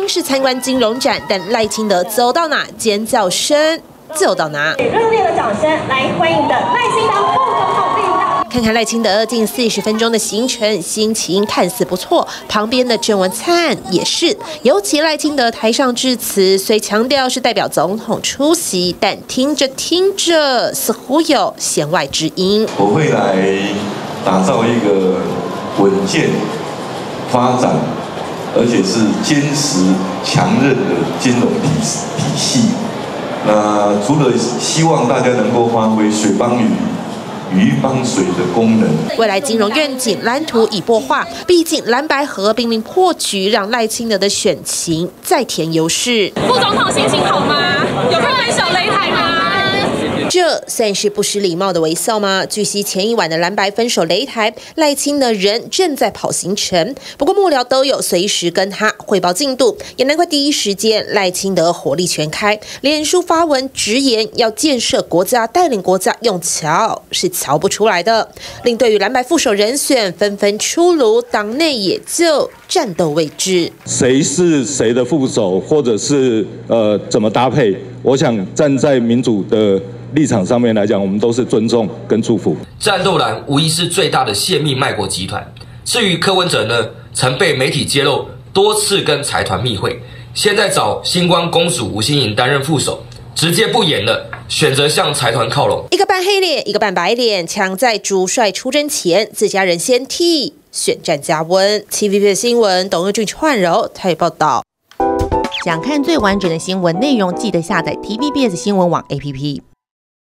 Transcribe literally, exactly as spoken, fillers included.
是参观金融展，但赖清德走到哪，尖叫声就到哪。 热烈的掌声来欢迎的赖清德副总统莅临。 看看赖清德近四十分钟的行程，心情看似不错。旁边的郑文灿也是，尤其赖清德台上致辞，虽强调是代表总统出席，但听着听着，似乎有弦外之音。 我会来打造一个稳健发展，而且是坚实强韧的金融体体系。那除了希望大家能够发挥水帮鱼。鱼帮水的功能， 未来金融愿景蓝图已擘画，毕竟蓝白合濒临破局，让赖清德的选情再添优势。 副总统心情好吗？有看完小擂台吗？ 这算是不失礼貌的微笑吗？据悉前一晚的蓝白分手擂台，赖清德人正在跑行程，不过幕僚都有随时跟他汇报进度，也难怪第一时间赖清德火力全开，脸书发文直言要建设国家，带领国家用瞧是瞧不出来的，令对于蓝白副手人选纷纷出炉，党内也就战斗位置， 谁是谁的副手，或者是呃怎么搭配？我想站在民主的立场上面来讲，我们都是尊重跟祝福。 战斗蓝无疑是最大的泄密卖国集团。至于柯文哲呢，曾被媒体揭露多次跟财团密会，现在找星光公主吴欣盈担任副手，直接不演了，选择向财团靠拢。 一个扮黑脸，一个扮白脸，抢在主帅出征前，自家人先替选战加温。T V B 的新闻，董二俊、焕柔台语报道。 想看最完整的新闻内容，记得下载 T V B S 新闻网 A P P。